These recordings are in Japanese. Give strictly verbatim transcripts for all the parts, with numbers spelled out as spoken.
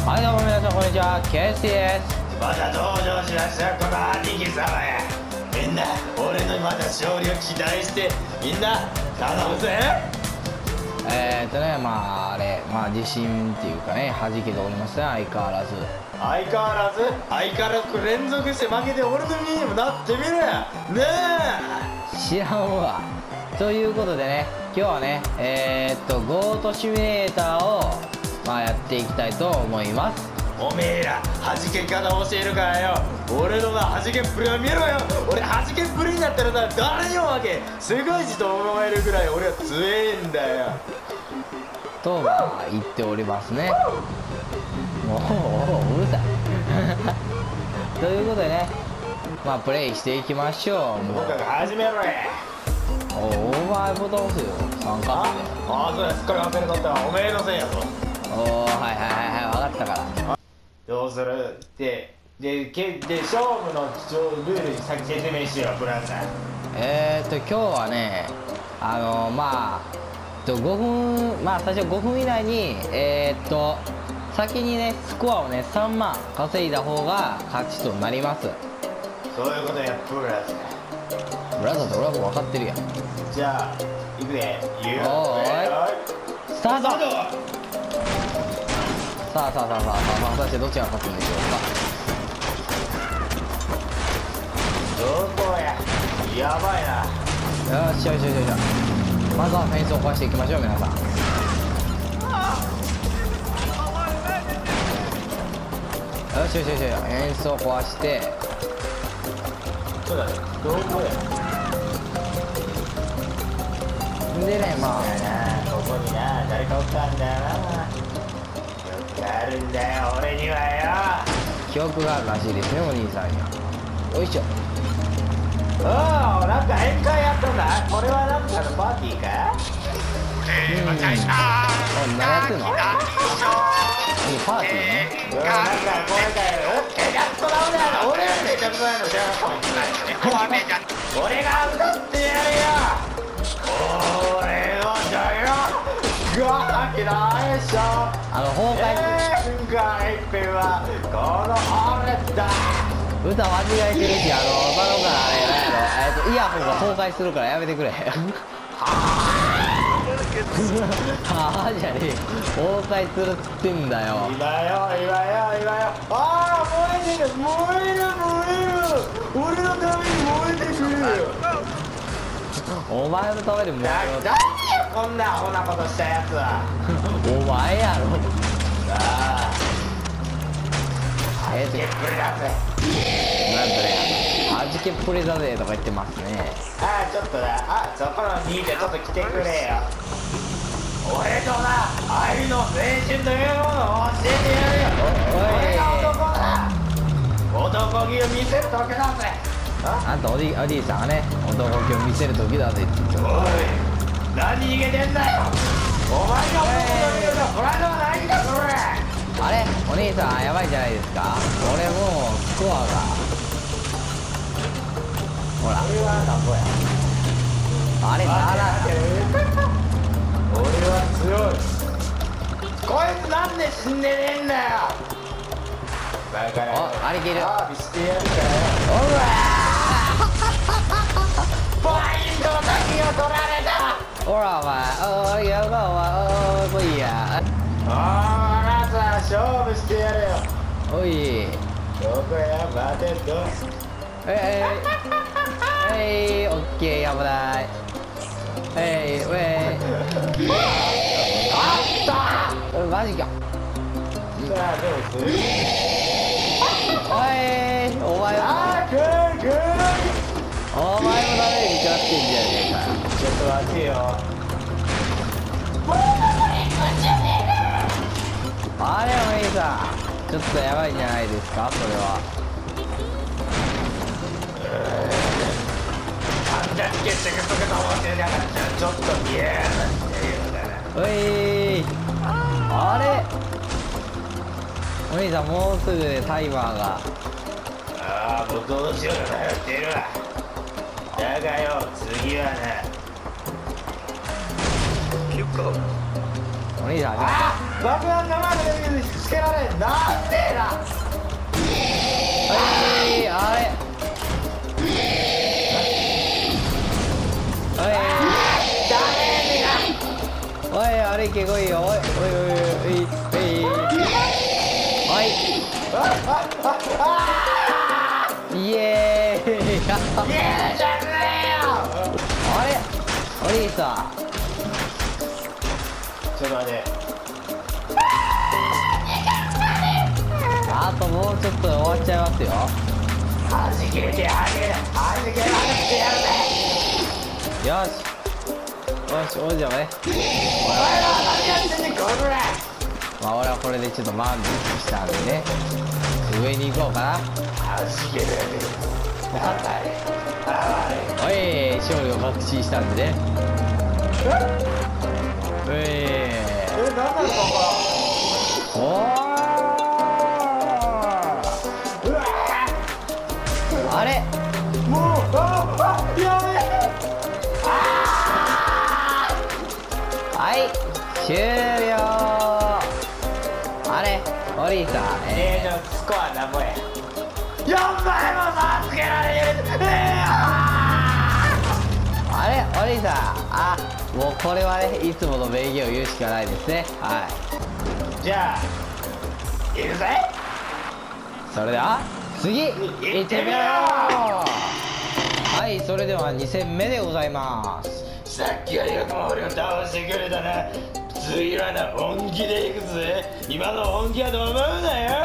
はいどうも皆さんこんにちは、ケイスティです。 また登場しましたこの兄貴様や。みんな俺のまた勝利を期待してみんな頼むぜ。 えーっとねまああれまあ自信っていうかね弾けておりますね、相変わらず相変わらず相変わらず連続して負けて俺の身にもなってみるやねえ。 知らんわ。ということでね、今日はねえー、っとゴートシミュレーターをまあやっていきたいと思います。 おめえら弾け方教えるからよ。俺のな弾けっぷりは見ろよ。俺弾けっぷりになったらな誰にも負け世界一と思えるぐらい俺は強えんだよとまあ言っておりますね。もううるさいということでねまあプレイしていきましょう。もう僕が始めろや。 おオーバーボタン押すよ参加って。 ああそうや、すっかり忘れとったわ。おめえのせいやぞ。 おおはいはいはいはい分かったから。 どうするってでけで勝負のルールに先説明しようブラザー。 えーっと今日はねあのまあとごふんまあ最初ごふん以内にえー、っと先にねスコアをねさんまん稼いだ方が勝ちとなります。 そういうことやブラザブラザーって俺はもう分かってるやん。 ー。じゃあいくで言うおーいスタート。さあさあさあさあさあ果たしてどっちが勝つんでしょどこややばいな。 うか。よしよしよしよし。まずはフェンスを壊していきましょう皆さん。よしよしよしよしフェンスを壊してそうだね、どこやでねまあな、ここにな誰かおったんだよな。よくあるんだよ俺にはよ。 記憶があるらしいですねお兄さんには。よいしょ。 おお、なんか宴会やったんだ。これはなんかのパーティーか。 うんお何やってんのいいパーティーね。 うん、なんかこれかよ。え、やっとダメだよ。俺よりめちゃくちゃなの知らなかった。俺が歌ってやるよ。俺のジャイアンが嫌いでしょ。 あの崩壊宴会ってはこの俺だ。 歌間違えてるし、あのバロからあれなんやろえっとイヤホンが崩壊するからやめてくれはあじゃねえ崩壊するっつってんだよ。 今よ今よ今よ。ああ燃えてる燃える燃える。俺のために燃えてくるよ。 お前のためにもうだ誰よこんなアホなことしたやつは。 お前やろ。 ああえっとゲップリだぜ。 なんとねはじけっぷりだぜとか言ってますね。 ああちょっとな、あそこのにでちょっと来てくれよ。俺とな愛の青春というものを教えてやるよ。俺が男だ。男気を見せる時だぜ。 あんたおじおじいさんがね男気を見せる時だぜって言ってる。 おい何逃げてんだよ。お前が男の見るのプライドはないんだそれ。 あれお兄さんやばいじゃないですか。俺もうスコアがほら俺はなんぼや。 あれなら俺は強い。こいつなんで死んでねえんだよ。バカ野郎。 お兄貴いる。 サービスしてやるからよ。 おらポイントの先を取られた。 ほらお前おいやばお前おいもういいやあああなた勝負してやれよ。 おいどこや待てと。 えいえいオッケーやばないえいウェイあったおいマジか。 さあどうする。 おいお前あーくーくー。 お前もダメージ食らってんじゃねえか。 ちょっと待てよ。 あれお兄さんちょっとやばいんじゃないですかそれは。 あんだけしてくとくと思ってなかったらちょっと嫌なっていうだな。 おいあれお兄さんもうすぐでタイマーが。 ああもうどうしようか迷ってるわ。だがよ次はな。 お兄さんあ爆弾がまだ出てくる。 つけられんなんでだ。 はいあれはいおいあれけこいよおいおいおいおいはいイエーイイエーイじゃねえよ。 あれお兄さんちょっと待って。 あともうちょっとで終わっちゃいますよ。 はじけてはじけてはじけてはじけてやるぜ。 よしよしおいじゃあねお前らは何やってんねんこれ。 まあ俺はこれでちょっと満足したんでね上に行こうかな。 はじけてやるぜ。なんだいおい勝利を確信したんでねういえ、なんだろうこおーこ。うわあれもうああやべえ。 はい終了。あれお兄さんええー、スコアなんぼや。よんばいも差つけられる。えー、 あれお兄さんあもうこれはねいつもの名言を言うしかないですね。はいじゃあいくぜ。 それでは次行ってみよう。はいそれではに戦目でございます。 さっきはよくも俺を倒してくれたな。次はな本気でいくぜ。今の本気はどう思うなよ。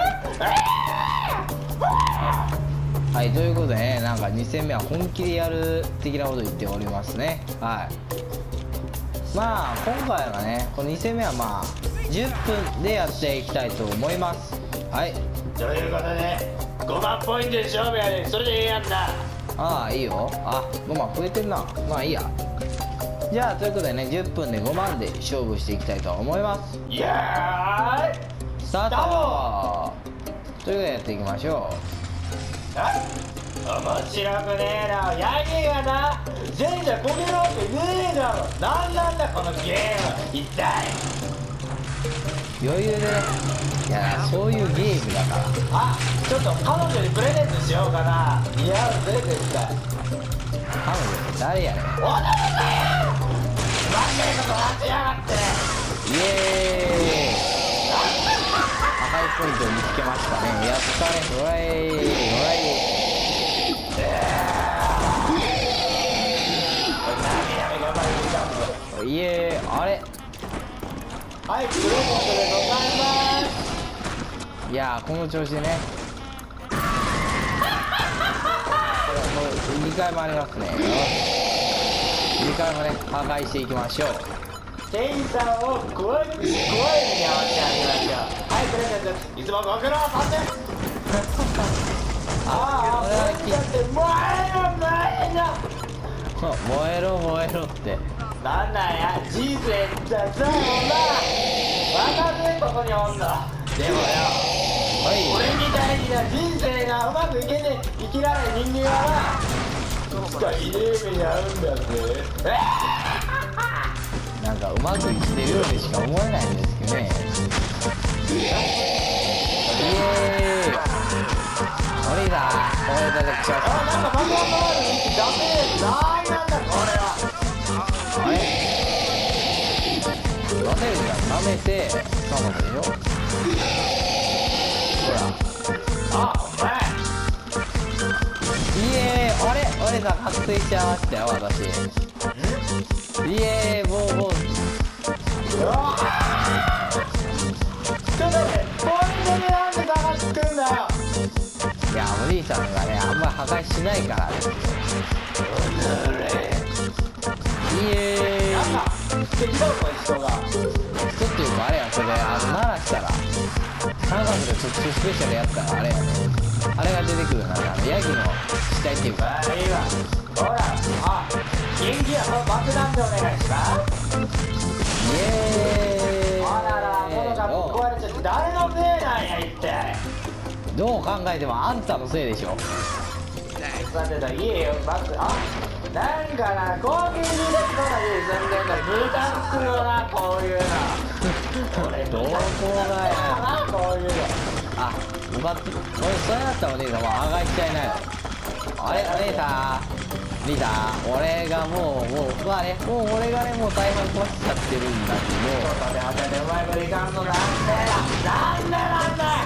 はいということでねなんかに戦目は本気でやる的なことを言っておりますね。はいまあ今回はねこのに戦目はまあじゅっぷんでやっていきたいと思います。はいということでごまんポイントで勝負やで。それでええやんな。 ああいいよ。あごまん増えてんな。まあいいや。じゃあということでねじゅっぷんでごまんで勝負していきたいと思います。 いやーいスタートということでやっていきましょあ面白くねえな。ヤギがな前者こけるわけねえだろ。なんなんだこのゲーム一体。 う余裕でねいやそういうゲームだから。 あちょっと彼女にプレゼントしようかな。いや絶対彼女って誰やねん。 おだろだよ。負けること待ちやがって。 イエーイ赤いポイントを見つけましたね。やったね。ほらいほらいイエーイあれはいプレゼントでございます。 いやーこの調子でねこれもうにかいもありますね。にかいもね破壊していきましょう。 店員さんを怖い怖い目に遭わせてあげましょう。はいプレゼントいつもご苦労さんです。ああこれはプレゼントって燃えろ燃えろ燃えろ燃えろってなんなんや人生じゃそうな分かるここにおんの。でもよはい俺みたいにな人生がうまくいけねえ生きられん人間はないつかひでえ目に遭うんだぜ。 なんかうまくいってるようにしか思えないんですけどね。イエーイお兄さんこれでくしゃあなんか爆弾があるダメなんなんだこれは。 あれワセルが舐めてそうなんでしょ。ほらあお前イエーイあれお兄さん覚醒しちゃいましたよ私。イエーイもうもううわちょっと待ってポイントでなんで差がつくんだよ。 いやお兄さんがねあんまり破壊しないからですよ。イエーイなんか敵だこい人が。 ちょっというかあれやそれあの鳴らしたら三角で特殊スペシャルやったらあれやねあれが出てくるなあのヤギの死体っていうか。 あいいわほらあ元気やこの爆弾でお願いしますイエーイあらら物がぶっ壊れちゃって誰のせいなんや一体。 どう考えてもあんたのせいでしょ。 さてだ家よバックあなんかな攻撃できそうな家住んでんだブータン作るよなこういうのどこがや。 あこういうの。 あ、向かって、これそれだったらお兄さんもうあがいちゃいないの。あれお姉さん、リーダー、俺がもうもうまあね、もう俺がねもう大半壊しちゃってるんだけど。 ちょっと待って待って、うまいこといかんのなんでだなんでなんで。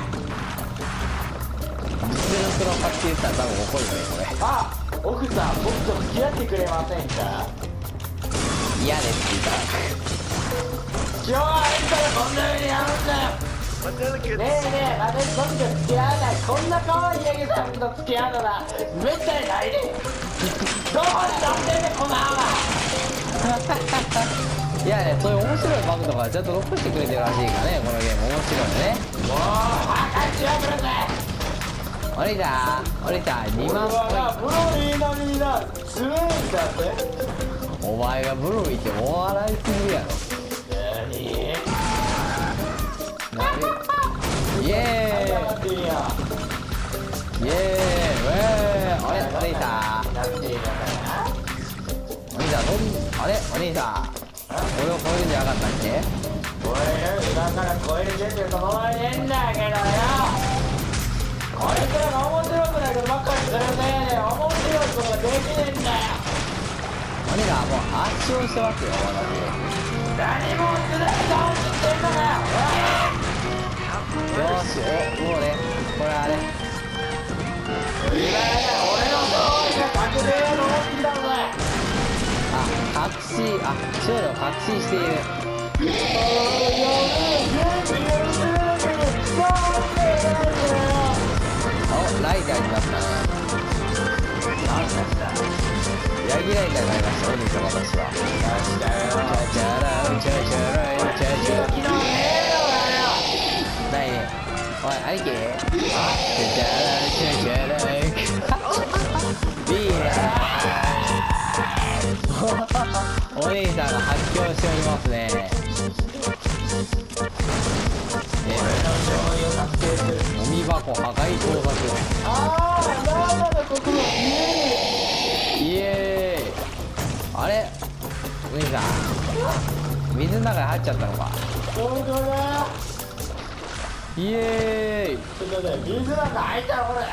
実力の勝ち言ったら多分怒るねこれ。 あ、奥さん僕と付き合ってくれませんか。 嫌ですリーダ今日はあいつらこんな風にやるんだよ。ねえねえ、私僕と付き合わない。こんな可愛いヤギさんと付き合うのがめったにないで。どこに乗ってんねんこの浜。 ー。いやね、そういう面白いバグとかちゃんと残してくれてるらしいからね、このゲーム面白いね。 もう破壊しやがるぜ。 お兄さん、お兄さん、にまん俺はなブロリー並みにな強いんだって。 お前がブロリーってお笑いすぎるやろ。 何イエーイやってんや。 イエーイ、ウェーイ、あれお兄さん、 なってんやな。 お兄さんどん、あれお兄さん、俺を超えるんじゃなかったっけ。 俺今から超える準備整えねえんだけどよ。こいつらが面白くないことばっかりするせいで面白いことができねえんだよ。 お兄さんもう圧勝してますよ何もすでに損してんのかよ。 私。よーし、お、もうね、これあれ今や俺の勝利が確定の大きだぜ。 あ、確信、あ、勝利を確信している。お、ライダーになったね。ヤギライダーになりました、お兄さん私は。チャチャランチャチャランチャチャラン。ないね。おい、兄貴。チャチャランチャチャラン。いいね。お兄さんが発狂しておりますね。 俺の勝利を確定する。 ゴミ箱破壊工作。 ああ、なんだここのイエーイ。あれお兄さん、水の中に入っちゃったのか。 どこだ。 イエーイ。 ちょっとね、水なんか入ったらこれ。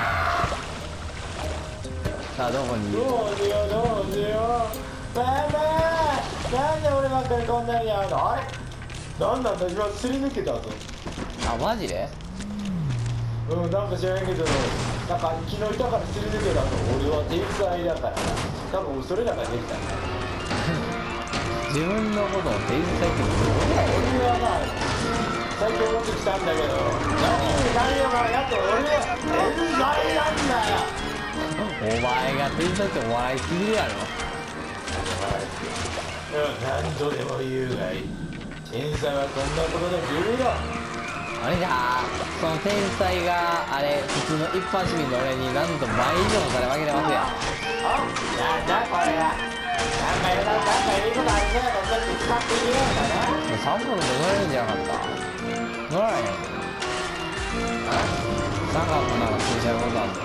さあどこにいる。 どうしようどうしよう。バイバイ。なんで俺ばっかりこんなにやるの。あれなんなんだ今すり抜けたぞ。 あ、マジで。 うん、なんか知らんけどなんか昨日いたからすり抜けたぞ。俺は天才だからな。多分それらができたんだ。 自分のことを天才ってこと。 俺はな最近持ってきたんだけど何に何をからやって俺は天才なんだよ。 お前が天才ってお笑いすぎるやろ。 何度でも言うがいい。天才はこんなことで十分だ。 あれじゃあ、その天才があれ普通の一般市民の俺になんと倍以上の差で負けてますよ。 あ、なんだこれが。なんかいろなんかいいことありそうやからちょっと使ってみようかな。 さんぼんで乗れるんじゃなかった。乗らへん。三角なんか通じることあるの。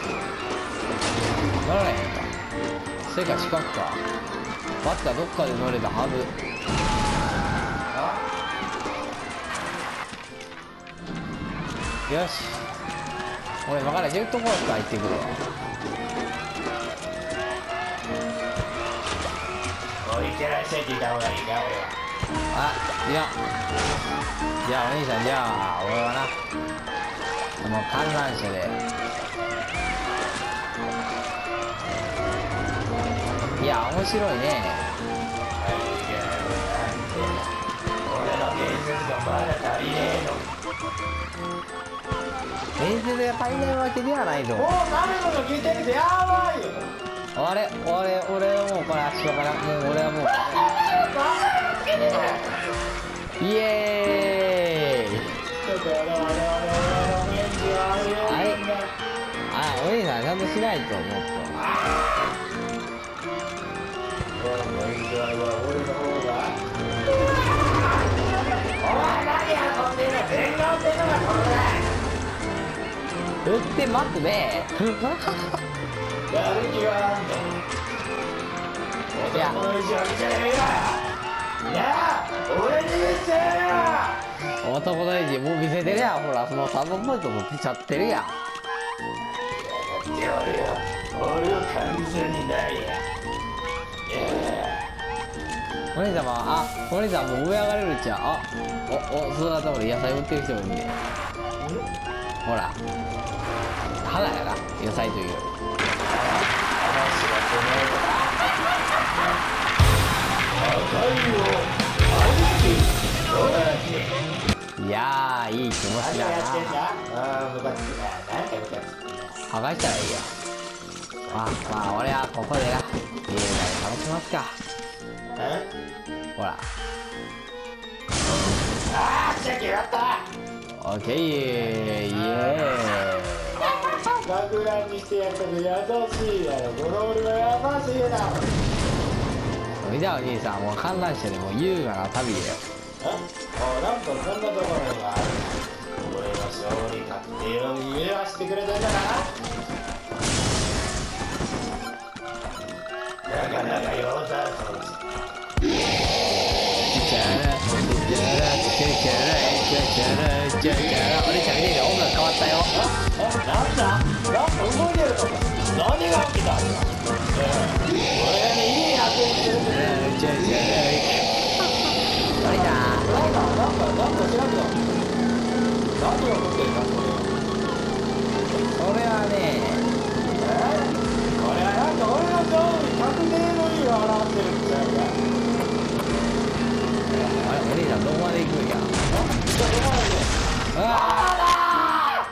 乗らへんか。せか四角か。バッターどっかで乗れたはず。よし、俺今からジェットコースター行ってくるわ。 おい、いってらっしゃいって言った方がいいか俺は。 あ、いや、じゃあお兄さん、じゃあ俺はなこの観覧車で。いや面白いね。 俺の伝説がまだ足りねえの。 伝説が足りないわけではないぞ。 もう鍋の聞いてるとやばいよ。 あれ俺俺はもうこれ足場からもう俺はもうイエーイ。はい、あ、お兄さんちゃんとしないと思うと。打ってますね。 やる気があんの。 いや男の意地を見せてみろよ。 あ俺に言っちゃ男の意地もう見せてるやん。ほらそのさんぼんポイント持ってちゃってるやん。 えよって俺よ俺を完全にないやお兄様、あ、お兄さんもう上上がれるっちゃう。あ、お、お、その頭で野菜売ってる人もいるんで。ほら花やな、野菜という。いやー、いい気持ちだな。剥がしたらいいよ。まあまあ俺はここでなゲームで楽しますか。ほらあー、決まった。 オッケー、イエーイ。 爆弾にしてやったの優しいやろ。この俺はやばすぎだ。 それじゃあお兄さん、もう観覧車でも優雅な旅だよ。 あ、なんかこんなところがある。俺の勝利確定を夢はしてくれてんだな。なかなか用だぞ。 お兄ちゃん見てるよ、音楽変わったよ。 なんだなんか動いてるとか何が起きたんだ。俺にいい役にしてるんだよ。 お兄ちゃんなんかなんかなんか知らんけど何が起こってるか。 それはね、 これはなんか俺の勝利確定の意を表してるんちゃうか。 あれ、お兄さんどこまで行くんや。ああ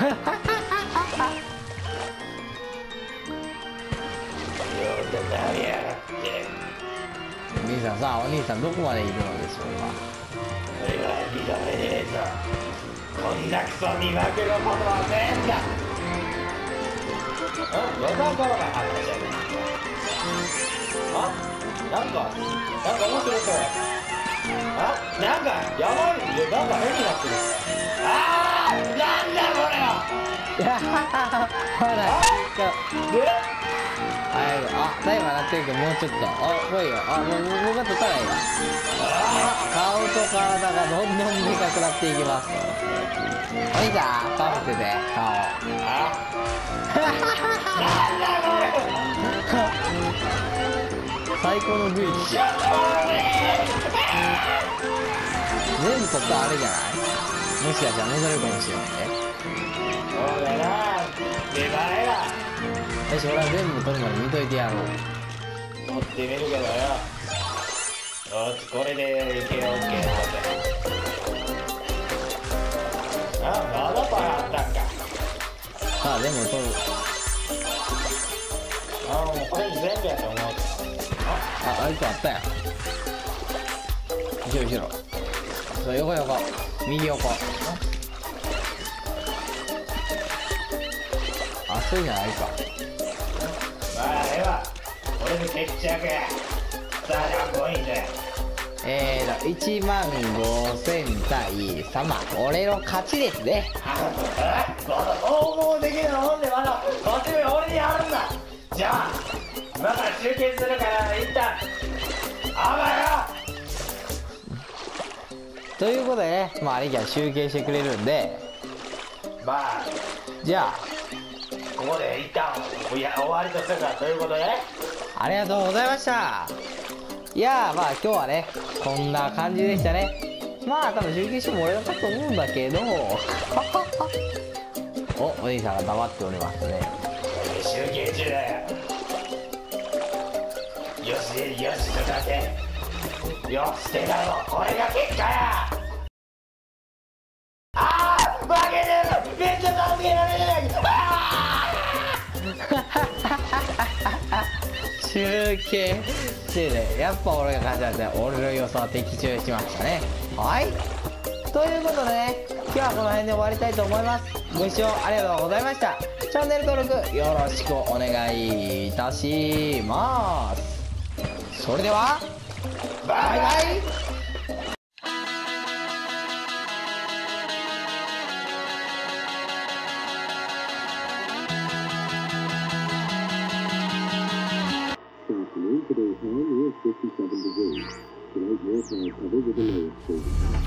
お兄さんさあ、お兄さんどこまでいるのでしょうか。 それは認めねえぞ。こんなクソ見分けのことはねえんだ。あ、よかころが話じゃねえか。あ、なんかなんか面白そうや。あ、なんかやばい。いや、なんか変になってる。あー、なんだこれは。 いやほらであ、タイマー鳴ってるけどもうちょっと。あ、来いよ。あ、もう僕が取ったらいいわ。顔と体がどんどんでかくなっていきます。お兄さん顔見てて、顔。 あなんだこれ。 最高のグイッチ。全部取ったらあれじゃない？もしかしたら戻れるかもしれないね。 そうだな、出前だ。 よし、俺は全部取るまで見といてやろう。 取ってみるけどよ。よし、これでいけよ、オッケー。あ、まだパンあったんか。 さあ、全部取る。 あ、もうこれ全部やと思う。 あ、あいつあったやん。後ろ後ろ。そう、横横。右横。あ、そういうのあるか。 まあ、ええわ。これで決着や。さあ、何ポイントや。 えーと、いちまんごせん対さんまん。俺の勝ちですね。 あ、この応募できるもんでまだこっちも俺にあるんだ。じゃあ今から集計するから一旦あばよ。 ということでね、まあ兄貴は集計してくれるんで、 まあじゃあここで一旦いや終わりとするからということでね。 ありがとうございました。いやー、まあ今日はねこんな感じでしたね。まあ多分集計しても俺のかと思うんだけどお、お兄さんが黙っておりますね。 集計中だよ。よしよしとだけよしってだろ。これが結果や。ああ負けてる。めっちゃ助けられない。 集計してね、やっぱ俺が勝ちだったよ。俺の予想は的中しましたね。はい、ということでね、今日はこの辺で終わりたいと思います。ご視聴ありがとうございました。チャンネル登録よろしくお願いいたします。それではバイバイ。 Today's time is fifty-seven degrees. 暗い要素を食べずでもやっている。